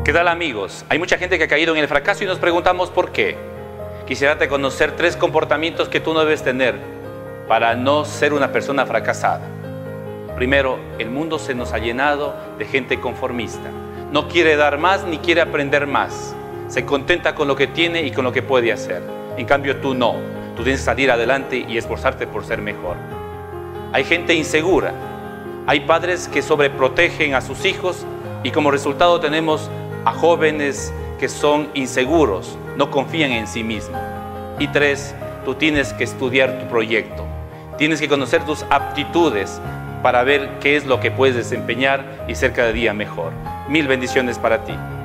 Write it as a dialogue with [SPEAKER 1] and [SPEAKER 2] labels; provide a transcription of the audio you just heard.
[SPEAKER 1] ¿Qué tal, amigos? Hay mucha gente que ha caído en el fracaso y nos preguntamos por qué. Quisiera conocer 3 comportamientos que tú no debes tener para no ser una persona fracasada. Primero, el mundo se nos ha llenado de gente conformista. No quiere dar más ni quiere aprender más. Se contenta con lo que tiene y con lo que puede hacer. En cambio, tú no. Tú tienes que salir adelante y esforzarte por ser mejor. Hay gente insegura. Hay padres que sobreprotegen a sus hijos y como resultado tenemos a jóvenes que son inseguros, no confían en sí mismos. Y 3, tú tienes que estudiar tu proyecto. Tienes que conocer tus aptitudes para ver qué es lo que puedes desempeñar y ser cada día mejor. Mil bendiciones para ti.